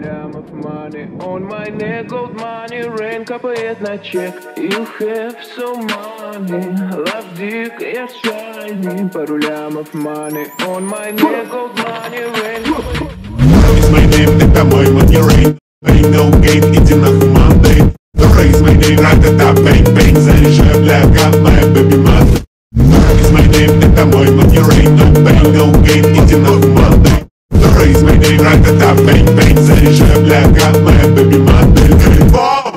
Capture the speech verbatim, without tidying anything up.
лямов money on my neck, gold money, rain капает на чек. You have so money, love dick, я shiny. Пару лямов money on my neck, gold money, rain капает. It's my name, это мой money rain. Ain't no game, иди нахуй Monday. The raise my name, ра-та-та, бэнг-бэнг. Заряжаю, бля, как моя baby mother. It's my name, это мой money rain. No pain, no gain, иди нахуй Monday. The raise my name, ра-та-та, бэнг-бэнг. Заряжаю, бля, как моя baby mother.